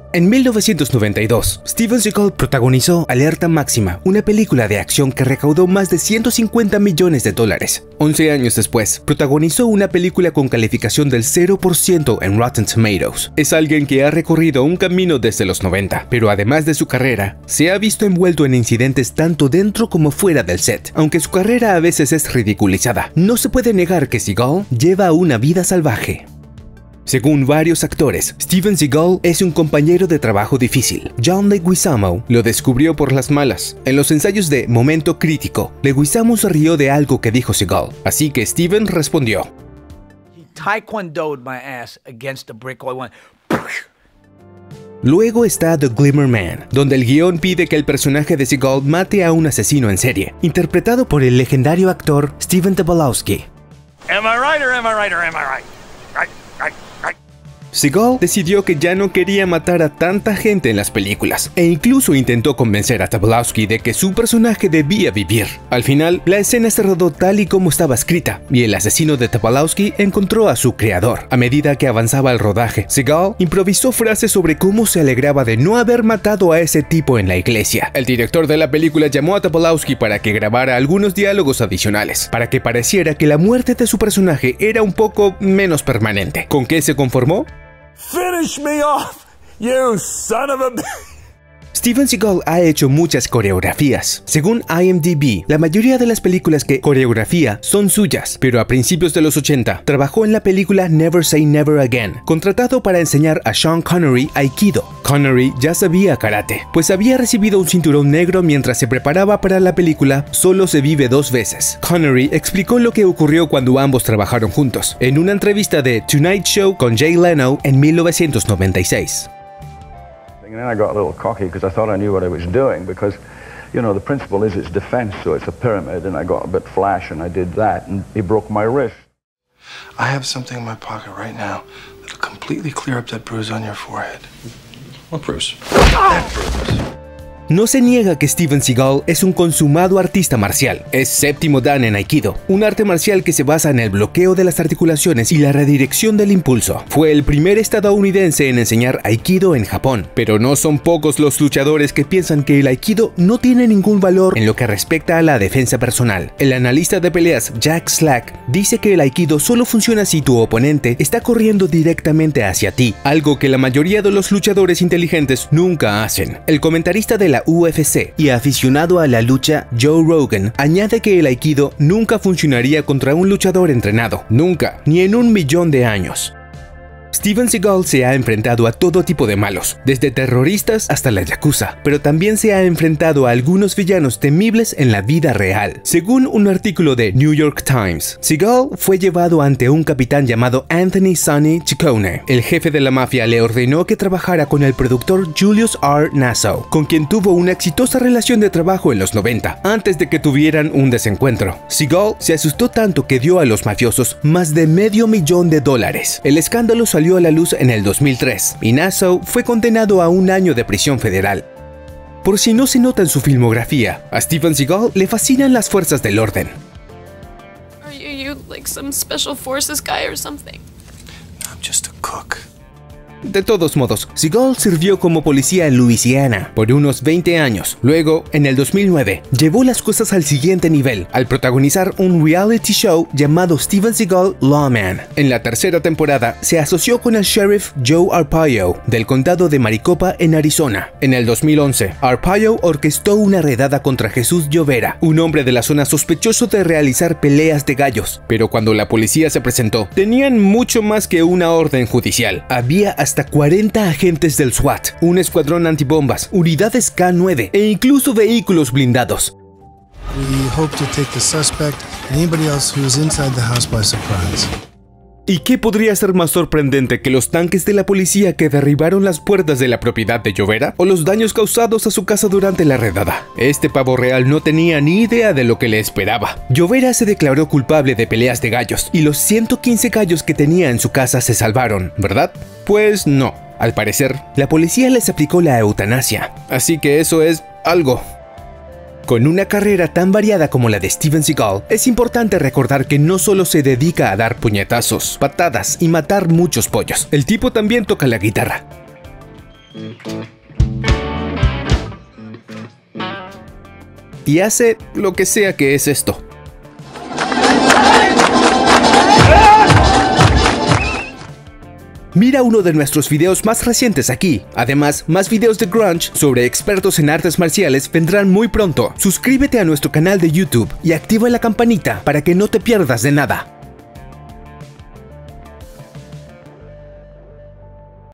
En 1992, Steven Seagal protagonizó Alerta Máxima, una película de acción que recaudó más de 150 millones de dólares. 11 años después, protagonizó una película con calificación del 0% en Rotten Tomatoes. Es alguien que ha recorrido un camino desde los 90, pero además de su carrera, se ha visto envuelto en incidentes tanto dentro como fuera del set. Aunque su carrera a veces es ridiculizada, no se puede negar que Seagal lleva una vida salvaje. Según varios actores, Steven Seagal es un compañero de trabajo difícil. John Leguizamo lo descubrió por las malas. En los ensayos de Momento Crítico, Leguizamo se rió de algo que dijo Seagal, así que Steven respondió: He taekwondo'd my ass against a brick wall. Luego está The Glimmer Man, donde el guión pide que el personaje de Seagal mate a un asesino en serie, interpretado por el legendario actor Steven Tobolowsky. Am I right or am I right or am I right? Right. Seagal decidió que ya no quería matar a tanta gente en las películas, e incluso intentó convencer a Tobolowsky de que su personaje debía vivir. Al final, la escena se rodó tal y como estaba escrita, y el asesino de Tobolowsky encontró a su creador. A medida que avanzaba el rodaje, Seagal improvisó frases sobre cómo se alegraba de no haber matado a ese tipo en la iglesia. El director de la película llamó a Tobolowsky para que grabara algunos diálogos adicionales, para que pareciera que la muerte de su personaje era un poco menos permanente. ¿Con qué se conformó? Finish me off, you son of a bitch. Steven Seagal ha hecho muchas coreografías. Según IMDb, la mayoría de las películas que coreografía son suyas, pero a principios de los 80 trabajó en la película Never Say Never Again, contratado para enseñar a Sean Connery Aikido. Connery ya sabía karate, pues había recibido un cinturón negro mientras se preparaba para la película Solo se vive dos veces. Connery explicó lo que ocurrió cuando ambos trabajaron juntos, en una entrevista de Tonight Show con Jay Leno en 1996. And then I got a little cocky because I thought I knew what I was doing because, you know, the principle is it's defense, so it's a pyramid, and I got a bit flash and I did that and he broke my wrist. I have something in my pocket right now that'll completely clear up that bruise on your forehead. What bruise? That bruise. No se niega que Steven Seagal es un consumado artista marcial. Es séptimo dan en Aikido, un arte marcial que se basa en el bloqueo de las articulaciones y la redirección del impulso. Fue el primer estadounidense en enseñar Aikido en Japón, pero no son pocos los luchadores que piensan que el Aikido no tiene ningún valor en lo que respecta a la defensa personal. El analista de peleas Jack Slack dice que el Aikido solo funciona si tu oponente está corriendo directamente hacia ti, algo que la mayoría de los luchadores inteligentes nunca hacen. El comentarista de la UFC y aficionado a la lucha Joe Rogan añade que el Aikido nunca funcionaría contra un luchador entrenado, nunca, ni en 1.000.000 de años. Steven Seagal se ha enfrentado a todo tipo de malos, desde terroristas hasta la yakuza, pero también se ha enfrentado a algunos villanos temibles en la vida real. Según un artículo de New York Times, Seagal fue llevado ante un capitán llamado Anthony Sonny Ciccone. El jefe de la mafia le ordenó que trabajara con el productor Julius R. Nassau, con quien tuvo una exitosa relación de trabajo en los 90, antes de que tuvieran un desencuentro. Seagal se asustó tanto que dio a los mafiosos más de $500,000. El escándalo salió a la luz en el 2003 y Nassau fue condenado a 1 año de prisión federal. Por si no se nota en su filmografía, a Steven Seagal le fascinan las fuerzas del orden. Are you like some special forces guy or something? I'm just a cook. De todos modos, Seagal sirvió como policía en Luisiana por unos 20 años. Luego, en el 2009, llevó las cosas al siguiente nivel al protagonizar un reality show llamado Steven Seagal Lawman. En la tercera temporada, se asoció con el sheriff Joe Arpaio del condado de Maricopa en Arizona. En el 2011, Arpaio orquestó una redada contra Jesús Llovera, un hombre de la zona sospechoso de realizar peleas de gallos. Pero cuando la policía se presentó, tenían mucho más que una orden judicial. Había hasta 40 agentes del SWAT, un escuadrón antibombas, unidades K9 e incluso vehículos blindados. We hope to take the suspect and anybody else who is inside the house by surprise. ¿Y qué podría ser más sorprendente que los tanques de la policía que derribaron las puertas de la propiedad de Llovera o los daños causados a su casa durante la redada? Este pavo real no tenía ni idea de lo que le esperaba. Llovera se declaró culpable de peleas de gallos y los 115 gallos que tenía en su casa se salvaron, ¿verdad? Pues no. Al parecer, la policía les aplicó la eutanasia, así que eso es algo. Con una carrera tan variada como la de Steven Seagal, es importante recordar que no solo se dedica a dar puñetazos, patadas y matar muchos pollos. El tipo también toca la guitarra. Y hace lo que sea que es esto. Mira uno de nuestros videos más recientes aquí. Además, más videos de Grunge sobre expertos en artes marciales vendrán muy pronto. Suscríbete a nuestro canal de YouTube y activa la campanita para que no te pierdas de nada.